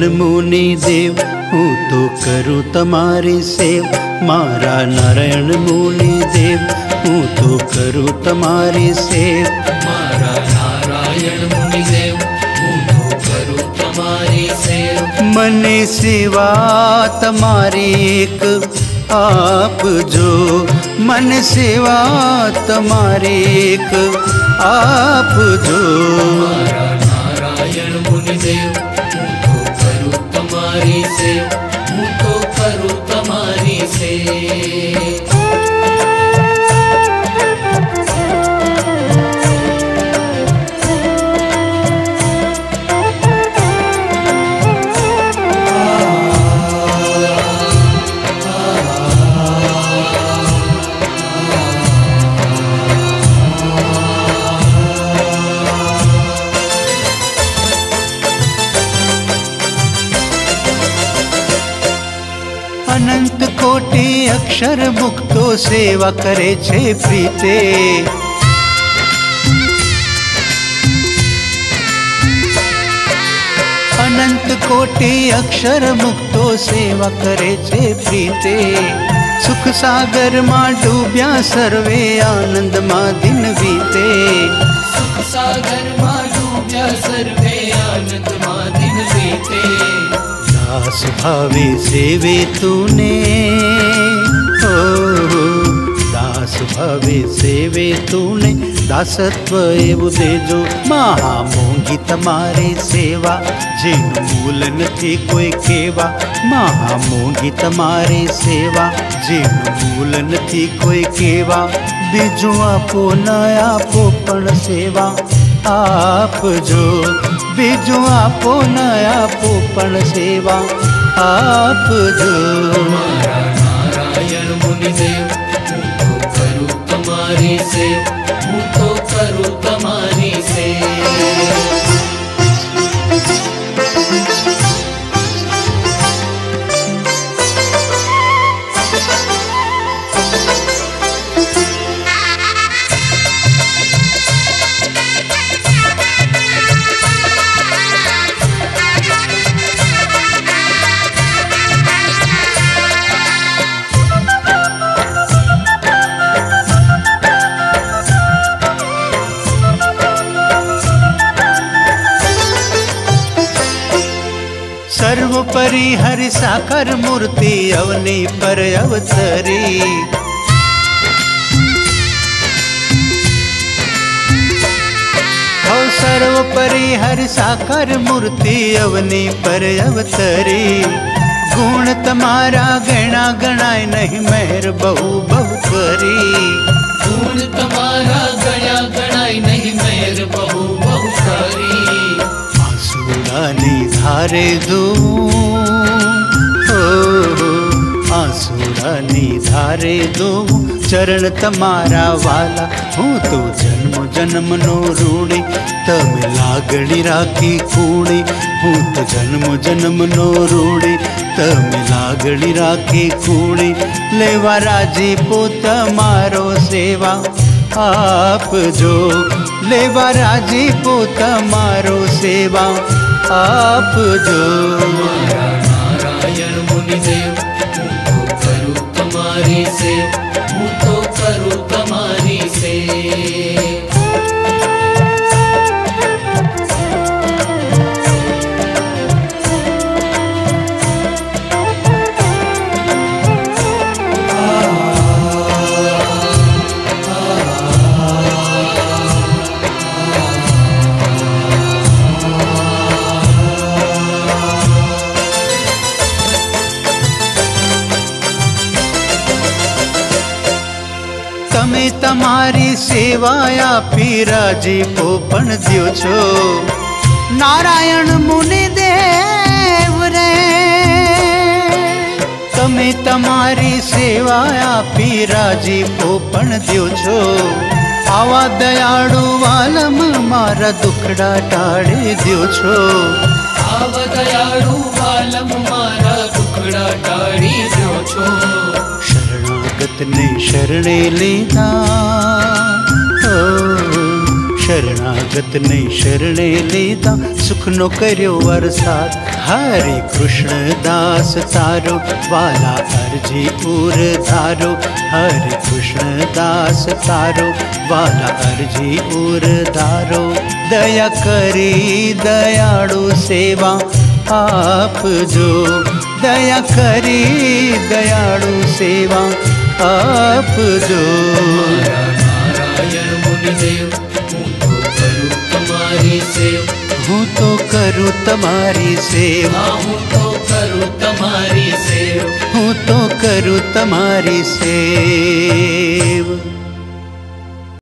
नारायण मुनि देव हूँ तो करूँ तमारी सेव। मारा नारायण मुनि देव हूँ तो करूँ तमारी सेव। मारा नारायण मुनि देव हूँ तो करूँ तमारी सेव। मने सेवा तमारी एक आप जो, मन सेवा तमारी एक आप जो। मारा नारायण मुनि देव हूँ तो करूँ तमारी सेव, हूँ तो करूँ तमारी सेव। अनंत कोटि अक्षर मुक्तो सेवा करे छे प्रीते। अनंत कोटि अक्षर मुक्तो सेवा करे छे प्रीते। सुख सागर मां डूब्या सर्वे आनंद मां दिन बीते। सुख सागर मां डूब्या सर्वे आनंद मां दिन बीते। दास भावे सेवे तूने ओ, दास भावे सेवे तूने दासत्व एवं देजो। महा मोंगी तमारी सेवा जेनु मूल नथी कोई केवा। महा मोंगी तमारी सेवा जेनु मूल नथी कोई केवा। बीजू आपो न आपो पण सेवा आप जो। बीजू आपो न आपो पण सेवा आप जो। मारा नारायण मुनि देव हूँ तो करूँ तमारी सेव, हूँ तो करूँ तमारी सेव। सर्वोपरि हरि साकार मूर्ति अवनी पर अवतरी। हो सर्वोपरि हरि साकार मूर्ति अवनी पर अवतरी। गुण तमारा गणा गणाय नहीं मेहर बहु बहु करी। गुण तमारा गणा गणाय नहीं मेहर बहु बहु करी। आंसुड़ानी धारे दो आंसुड़ानी धारे दो चरण तमारा वाला। हूँ तो जन्म जन्म नो रूड़ी तमे लागणी राखी कूड़ी। हूँ तो जन्म जन्म नो रूड़ी तमे लागणी राखी कूड़ी। लेवा राजी पोत मारो सेवा आप जो। लेवा राजी पोत मारो सेवा आप जो। मारा नारायण मुनि देव हूँ तो करूँ तमारी सेव, हूँ तो करूँ तमारी सेव। तमे तमारी सेवा आपी राजीपो पण द्यो छो। नारायण मुनि देव रे तमे तमारी सेवा आपी राजीपो पण द्यो छो। आवा दयाळु वालम मारा दुखड़ा टाळे द्यो छो। आवा दयाळु वालम मारा दुखड़ा टाळी द्यो छो। शरणागत ने शरणे लीधा शरणागत ने शरणे लेता सुखनो कर्यो वरसाद। हरे कृष्ण दास तारो वाला अर्जी उर धारो। हरे कृष्ण दास तारो वाला अर्जी उर धारो। दया करी दयाळु सेवा आप जो। दया करी दयाळु सेवा आप जो। नारायण मुनिदेव हूँ तो करूँ तुम्हारी सेव। हूँ तो करूँ तुम्हारी सेव। हूँ तो करूँ तुम्हारी सेव। हूँ तो करूँ तुम्हारी सेव।